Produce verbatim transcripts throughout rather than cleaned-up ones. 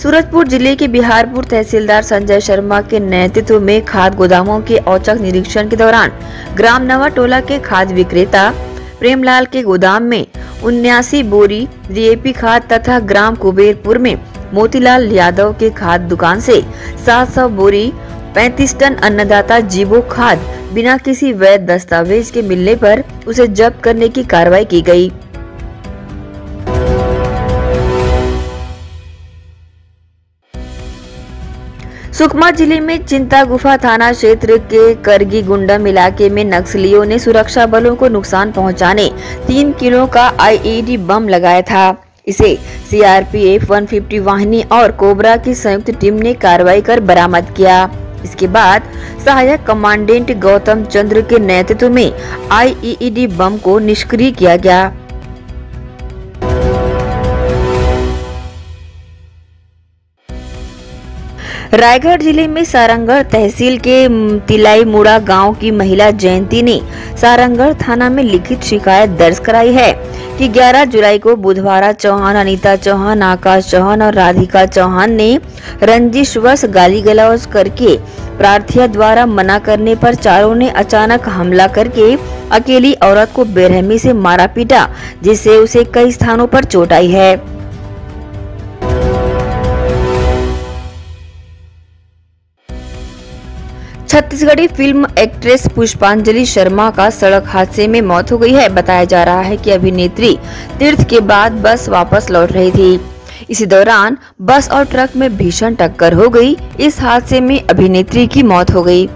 सूरजपुर जिले के बिहारपुर तहसीलदार संजय शर्मा के नेतृत्व में खाद गोदामों के औचक निरीक्षण के दौरान ग्राम नवा टोला के खाद विक्रेता प्रेमलाल के गोदाम में उन्यासी बोरी डीएपी खाद तथा ग्राम कुबेरपुर में मोतीलाल यादव के खाद दुकान से सात सौ बोरी पैंतीस टन अन्नदाता जीवो खाद बिना किसी वैध दस्तावेज के मिलने पर उसे जब्त करने की कार्रवाई की गई। सुकमा जिले में चिंता गुफा थाना क्षेत्र के करगी गुंडम इलाके में नक्सलियों ने सुरक्षा बलों को नुकसान पहुंचाने तीन किलो का आईईडी बम लगाया था। इसे सीआरपीएफ एक सौ पचास वाहिनी और कोबरा की संयुक्त टीम ने कार्रवाई कर बरामद किया। इसके बाद सहायक कमांडेंट गौतम चंद्र के नेतृत्व में आईईडी बम को निष्क्रिय किया गया। रायगढ़ जिले में सारंगढ़ तहसील के तिलाई मुड़ा गांव की महिला जयंती ने सारंगढ़ थाना में लिखित शिकायत दर्ज कराई है कि ग्यारह जुलाई को बुधवार चौहान, अनीता चौहान, आकाश चौहान और राधिका चौहान ने रंजिशवश गाली गलौज करके प्रार्थिया द्वारा मना करने पर चारों ने अचानक हमला करके अकेली औरत को बेरहमी से मारा पीटा, जिससे उसे कई स्थानों पर चोट आई है। छत्तीसगढ़ी फिल्म एक्ट्रेस पुष्पांजलि शर्मा का सड़क हादसे में मौत हो गई है। बताया जा रहा है कि अभिनेत्री तीर्थ के बाद बस वापस लौट रही थी। इसी दौरान बस और ट्रक में भीषण टक्कर हो गई। इस हादसे में अभिनेत्री की मौत हो गई।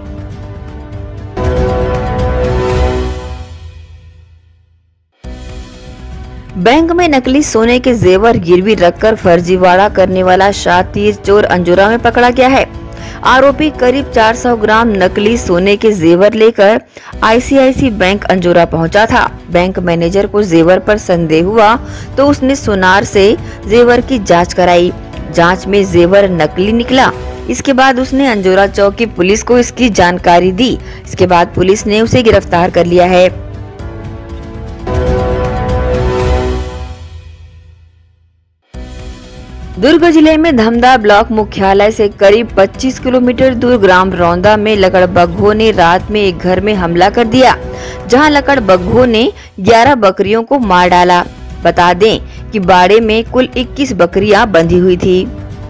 बैंक में नकली सोने के जेवर गिरवी रखकर फर्जीवाड़ा करने वाला शातिर चोर अंजोरा में पकड़ा गया है। आरोपी करीब चार सौ ग्राम नकली सोने के जेवर लेकर आईसीआईसी बैंक अंजोरा पहुंचा था। बैंक मैनेजर को जेवर पर संदेह हुआ तो उसने सोनार से जेवर की जांच कराई। जांच में जेवर नकली निकला। इसके बाद उसने अंजोरा चौक की पुलिस को इसकी जानकारी दी। इसके बाद पुलिस ने उसे गिरफ्तार कर लिया है। दुर्ग जिले में धमदा ब्लॉक मुख्यालय से करीब पच्चीस किलोमीटर दूर ग्राम रौंदा में लकड़बग्घों ने रात में एक घर में हमला कर दिया, जहां लकड़बग्घों ने ग्यारह बकरियों को मार डाला। बता दें कि बाड़े में कुल इक्कीस बकरियां बंधी हुई थी।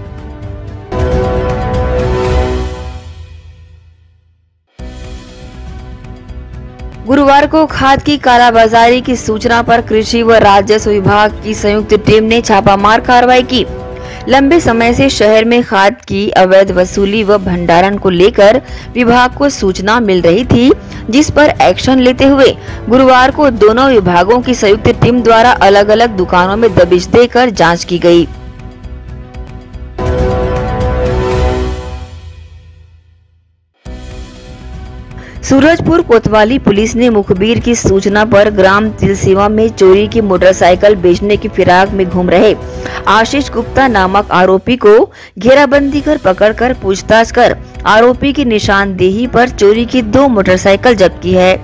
गुरुवार को खाद की कालाबाजारी की सूचना पर कृषि व राजस्व विभाग की संयुक्त टीम ने छापामार कार्रवाई की। लंबे समय से शहर में खाद की अवैध वसूली व भंडारण को लेकर विभाग को सूचना मिल रही थी, जिस पर एक्शन लेते हुए गुरुवार को दोनों विभागों की संयुक्त टीम द्वारा अलग अलग दुकानों में दबिश देकर जांच की गई। सूरजपुर कोतवाली पुलिस ने मुखबिर की सूचना पर ग्राम तिलसेवा में चोरी की मोटरसाइकिल बेचने की फिराक में घूम रहे आशीष गुप्ता नामक आरोपी को घेराबंदी कर पकड़कर पूछताछ कर आरोपी की निशानदेही पर चोरी की दो मोटरसाइकिल जब्त की है।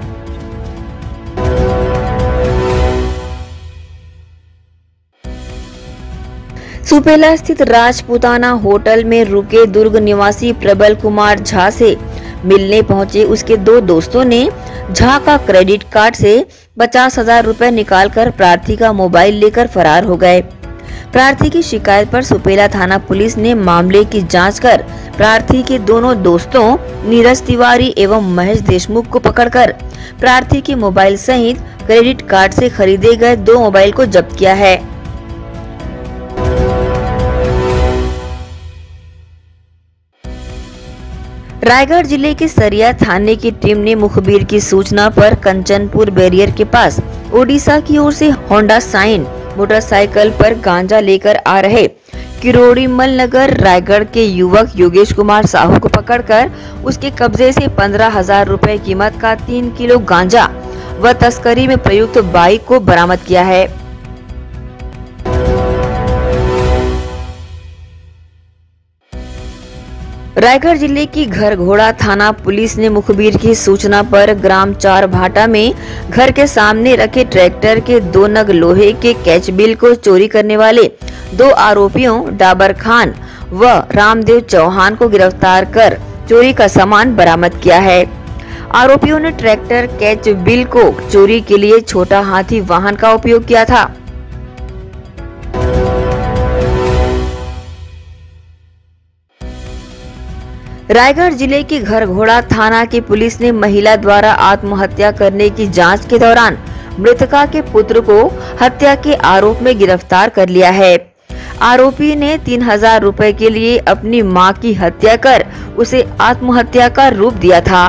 सुपेला स्थित राजपूताना होटल में रुके दुर्ग निवासी प्रबल कुमार झा से मिलने पहुंचे उसके दो दोस्तों ने झा का क्रेडिट कार्ड से पचास हजार रूपए निकालकर प्रार्थी का मोबाइल लेकर फरार हो गए। प्रार्थी की शिकायत पर सुपेला थाना पुलिस ने मामले की जांच कर प्रार्थी के दोनों दोस्तों नीरज तिवारी एवं महेश देशमुख को पकड़कर प्रार्थी के मोबाइल सहित क्रेडिट कार्ड से खरीदे गए दो मोबाइल को जब्त किया है। रायगढ़ जिले के सरिया थाने की टीम ने मुखबिर की सूचना पर कंचनपुर बैरियर के पास ओडिशा की ओर से होंडा साइन मोटरसाइकिल पर गांजा लेकर आ रहे किरोड़ीमल नगर रायगढ़ के युवक योगेश कुमार साहू को पकड़कर उसके कब्जे से पंद्रह हजार रूपए कीमत का तीन किलो गांजा व तस्करी में प्रयुक्त बाइक को बरामद किया है। रायगढ़ जिले की घरघोड़ा थाना पुलिस ने मुखबिर की सूचना पर ग्राम चार भाटा में घर के सामने रखे ट्रैक्टर के दो नग लोहे के कैच बिल को चोरी करने वाले दो आरोपियों डाबर खान व रामदेव चौहान को गिरफ्तार कर चोरी का सामान बरामद किया है। आरोपियों ने ट्रैक्टर कैच बिल को चोरी के लिए छोटा हाथी वाहन का उपयोग किया था। रायगढ़ जिले की घरघोड़ा थाना की पुलिस ने महिला द्वारा आत्महत्या करने की जांच के दौरान मृतका के पुत्र को हत्या के आरोप में गिरफ्तार कर लिया है। आरोपी ने तीन हजार रुपए के लिए अपनी मां की हत्या कर उसे आत्महत्या का रूप दिया था।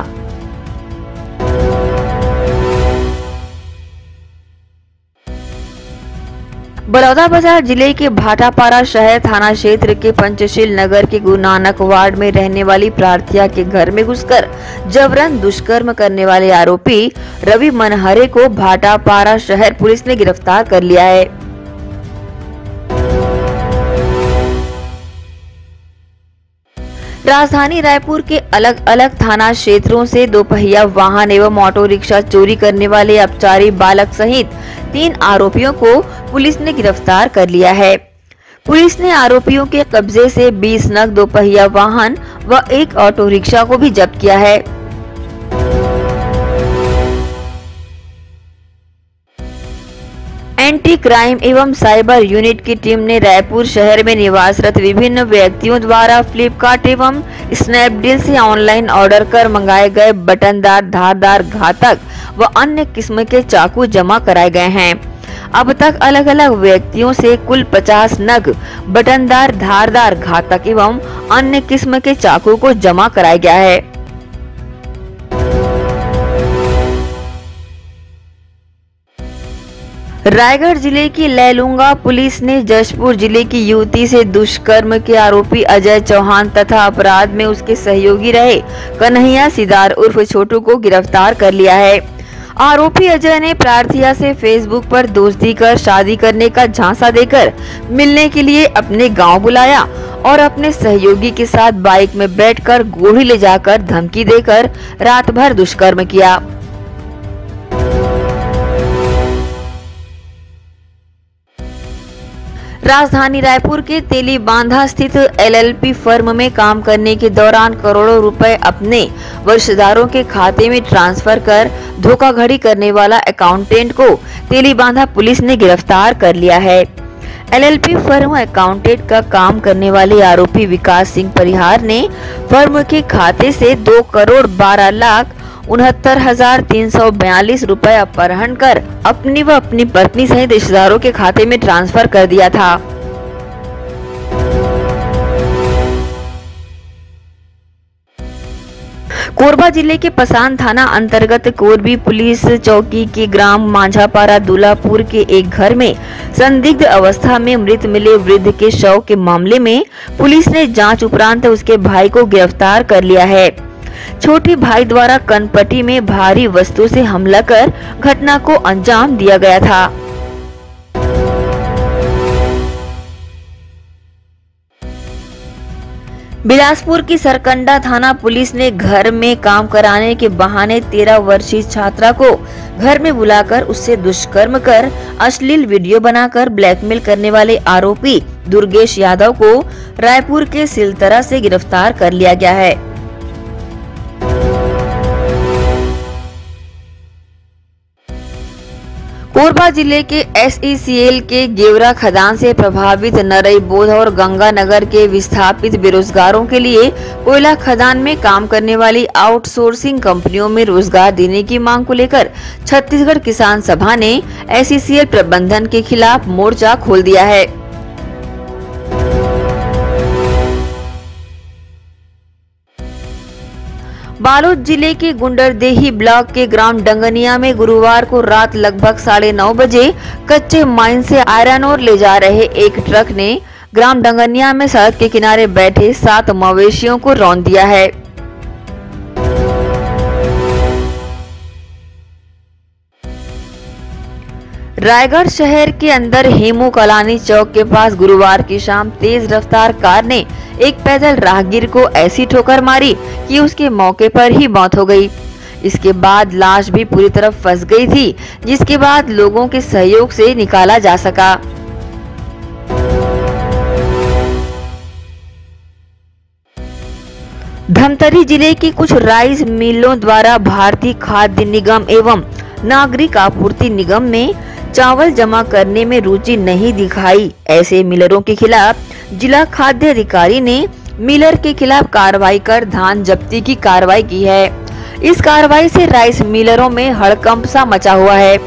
बलौदाबाजार जिले के भाटापारा शहर थाना क्षेत्र के पंचशील नगर के गुरु नानक वार्ड में रहने वाली प्रार्थिया के घर में घुसकर जबरन दुष्कर्म करने वाले आरोपी रवि मनहरे को भाटापारा शहर पुलिस ने गिरफ्तार कर लिया है। राजधानी रायपुर के अलग अलग थाना क्षेत्रों से दोपहिया वाहन एवं ऑटो रिक्शा चोरी करने वाले अपचारी बालक सहित तीन आरोपियों को पुलिस ने गिरफ्तार कर लिया है। पुलिस ने आरोपियों के कब्जे से बीस नग दोपहिया वाहन व एक ऑटो रिक्शा को भी जब्त किया है। एंटी क्राइम एवं साइबर यूनिट की टीम ने रायपुर शहर में निवासरत विभिन्न व्यक्तियों द्वारा फ्लिपकार्ट एवं स्नैपडील से ऑनलाइन ऑर्डर कर मंगाए गए बटनदार, धारदार, घातक व अन्य किस्म के चाकू जमा कराए गए हैं। अब तक अलग अलग व्यक्तियों से कुल पचास नग बटनदार, धारदार, घातक एवं अन्य किस्म के चाकू को जमा कराया गया है। रायगढ़ जिले की लैलूंगा पुलिस ने जशपुर जिले की युवती से दुष्कर्म के आरोपी अजय चौहान तथा अपराध में उसके सहयोगी रहे कन्हैया सिदार उर्फ छोटू को गिरफ्तार कर लिया है। आरोपी अजय ने प्रार्थिया से फेसबुक पर दोस्ती कर शादी करने का झांसा देकर मिलने के लिए अपने गांव बुलाया और अपने सहयोगी के साथ बाइक में बैठकर गोली ले जाकर धमकी देकर रात भर दुष्कर्म किया। राजधानी रायपुर के तेली बांधा स्थित एलएलपी फर्म में काम करने के दौरान करोड़ों रुपए अपने वर्षदारों के खाते में ट्रांसफर कर धोखाधड़ी करने वाला अकाउंटेंट को तेली बांधा पुलिस ने गिरफ्तार कर लिया है। एलएलपी फर्म अकाउंटेंट का काम करने वाले आरोपी विकास सिंह परिहार ने फर्म के खाते से दो करोड़ बारह लाख उनहत्तर हजार तीन सौ बयालीस रूपए अपहरण कर अपनी व अपनी पत्नी सहित रिश्तेदारों के खाते में ट्रांसफर कर दिया था। कोरबा जिले के पसान थाना अंतर्गत कोरबी पुलिस चौकी के ग्राम मांझापारा दुलापुर के एक घर में संदिग्ध अवस्था में मृत मिले वृद्ध के शव के मामले में पुलिस ने जांच उपरांत उसके भाई को गिरफ्तार कर लिया है। छोटे भाई द्वारा कनपट्टी में भारी वस्तु से हमला कर घटना को अंजाम दिया गया था। बिलासपुर की सरकंडा थाना पुलिस ने घर में काम कराने के बहाने तेरह वर्षीय छात्रा को घर में बुलाकर उससे दुष्कर्म कर अश्लील वीडियो बनाकर ब्लैकमेल करने वाले आरोपी दुर्गेश यादव को रायपुर के सिलतरा से गिरफ्तार कर लिया गया है। कोरबा जिले के एसईसीएल के गेवरा खदान से प्रभावित नरई बोध और गंगानगर के विस्थापित बेरोजगारों के लिए कोयला खदान में काम करने वाली आउटसोर्सिंग कंपनियों में रोजगार देने की मांग को लेकर छत्तीसगढ़ किसान सभा ने एसईसीएल प्रबंधन के खिलाफ मोर्चा खोल दिया है। बालोद जिले के गुंडरदेही ब्लॉक के ग्राम डंगनिया में गुरुवार को रात लगभग साढ़े नौ बजे कच्चे माइन से आयरन ओर ले जा रहे एक ट्रक ने ग्राम डंगनिया में सड़क के किनारे बैठे सात मवेशियों को रौंद दिया है। रायगढ़ शहर के अंदर हेमू कलानी चौक के पास गुरुवार की शाम तेज रफ्तार कार ने एक पैदल राहगीर को ऐसी ठोकर मारी कि उसके मौके पर ही मौत हो गई। इसके बाद लाश भी पूरी तरह फंस गई थी, जिसके बाद लोगों के सहयोग से निकाला जा सका। धमतरी जिले के कुछ राइस मिलों द्वारा भारतीय खाद्य निगम एवं नागरिक आपूर्ति निगम में चावल जमा करने में रुचि नहीं दिखाई। ऐसे मिलरों के खिलाफ जिला खाद्य अधिकारी ने मिलर के खिलाफ कार्रवाई कर धान जब्ती की कार्रवाई की है। इस कार्रवाई से राइस मिलरों में हड़कंप सा मचा हुआ है।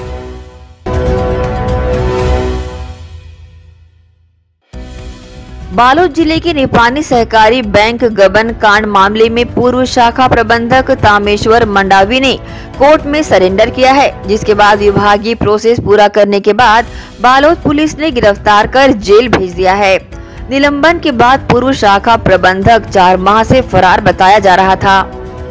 बालोद जिले के निपानी सहकारी बैंक गबन कांड मामले में पूर्व शाखा प्रबंधक तामेश्वर मंडावी ने कोर्ट में सरेंडर किया है, जिसके बाद विभागीय प्रोसेस पूरा करने के बाद बालोद पुलिस ने गिरफ्तार कर जेल भेज दिया है। निलंबन के बाद पूर्व शाखा प्रबंधक चार माह से फरार बताया जा रहा था।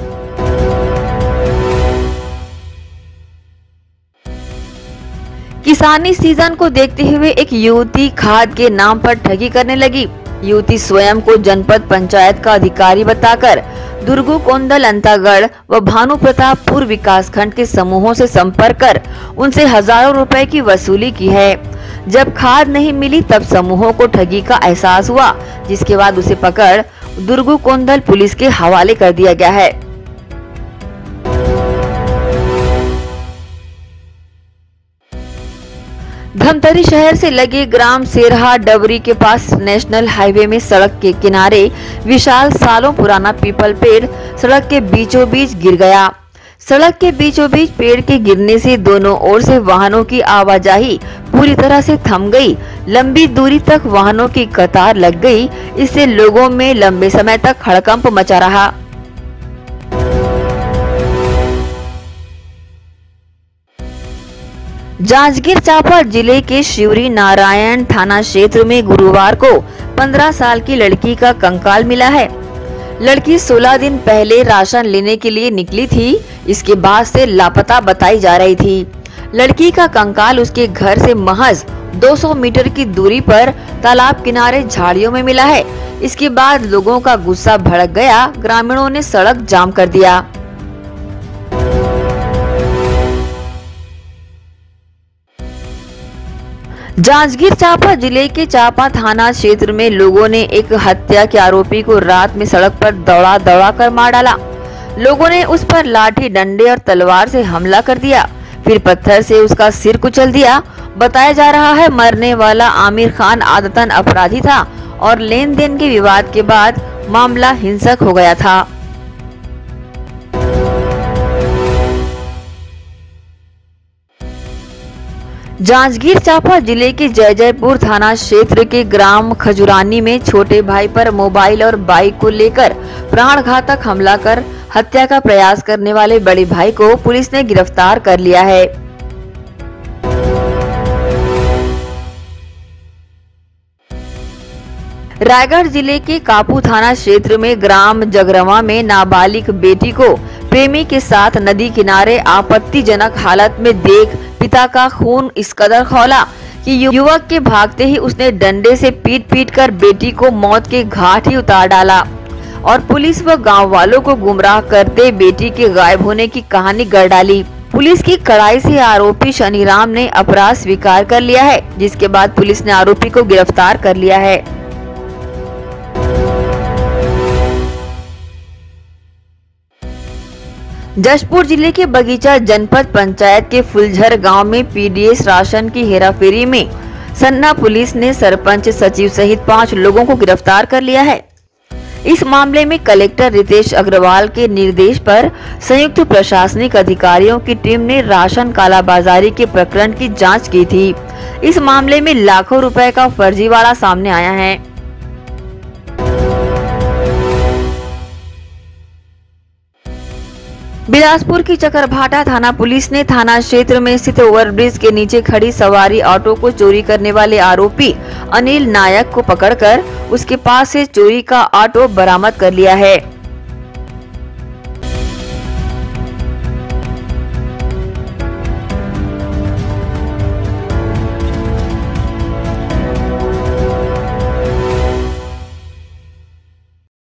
किसानी सीजन को देखते हुए एक युवती खाद के नाम पर ठगी करने लगी। युवती स्वयं को जनपद पंचायत का अधिकारी बताकर दुर्गु कोंदल अंतागढ़ व भानु प्रतापपुर विकास खंड के समूहों से संपर्क कर उनसे हजारों रुपए की वसूली की है। जब खाद नहीं मिली तब समूहों को ठगी का एहसास हुआ, जिसके बाद उसे पकड़ दुर्गु कोंदल पुलिस के हवाले कर दिया गया है। धमतरी शहर से लगे ग्राम सेरहा डबरी के पास नेशनल हाईवे में सड़क के किनारे विशाल सालों पुराना पीपल पेड़ सड़क के बीचों बीच गिर गया। सड़क के बीचों बीच पेड़ के गिरने से दोनों ओर से वाहनों की आवाजाही पूरी तरह से थम गई। लंबी दूरी तक वाहनों की कतार लग गई। इससे लोगों में लंबे समय तक हड़कंप मचा रहा। जांजगीर चांपा जिले के शिवरी नारायण थाना क्षेत्र में गुरुवार को पंद्रह साल की लड़की का कंकाल मिला है। लड़की सोलह दिन पहले राशन लेने के लिए निकली थी। इसके बाद से लापता बताई जा रही थी। लड़की का कंकाल उसके घर से महज दो सौ मीटर की दूरी पर तालाब किनारे झाड़ियों में मिला है। इसके बाद लोगों का गुस्सा भड़क गया। ग्रामीणों ने सड़क जाम कर दिया। जांजगीर चांपा जिले के चांपा थाना क्षेत्र में लोगों ने एक हत्या के आरोपी को रात में सड़क पर दौड़ा दौड़ा कर मार डाला। लोगों ने उस पर लाठी डंडे और तलवार से हमला कर दिया, फिर पत्थर से उसका सिर कुचल दिया। बताया जा रहा है मरने वाला आमिर खान आदतन अपराधी था और लेन देन के विवाद के बाद मामला हिंसक हो गया था। जांजगीर चांपा जिले के जय जयपुर थाना क्षेत्र के ग्राम खजुरानी में छोटे भाई पर मोबाइल और बाइक को लेकर प्राणघातक हमला कर हत्या का प्रयास करने वाले बड़े भाई को पुलिस ने गिरफ्तार कर लिया है। रायगढ़ जिले के कापू थाना क्षेत्र में ग्राम जगरवा में नाबालिग बेटी को प्रेमी के साथ नदी किनारे आपत्तिजनक हालत में देख पिता का खून इस कदर खौला कि युवक के भागते ही उसने डंडे से पीट पीट कर बेटी को मौत के घाट ही उतार डाला और पुलिस व गांव वालों को गुमराह करते बेटी के गायब होने की कहानी गढ़ डाली। पुलिस की कड़ाई से आरोपी शनिराम ने अपराध स्वीकार कर लिया है, जिसके बाद पुलिस ने आरोपी को गिरफ्तार कर लिया है। जशपुर जिले के बगीचा जनपद पंचायत के फुलझर गांव में पीडीएस राशन की हेराफेरी में सन्ना पुलिस ने सरपंच सचिव सहित पांच लोगों को गिरफ्तार कर लिया है। इस मामले में कलेक्टर रितेश अग्रवाल के निर्देश पर संयुक्त प्रशासनिक अधिकारियों की टीम ने राशन कालाबाजारी के प्रकरण की जांच की थी। इस मामले में लाखों रुपए का फर्जीवाड़ा सामने आया है। बिलासपुर की चकरभाटा थाना पुलिस ने थाना क्षेत्र में स्थित ओवरब्रिज के नीचे खड़ी सवारी ऑटो को चोरी करने वाले आरोपी अनिल नायक को पकड़कर उसके पास से चोरी का ऑटो बरामद कर लिया है।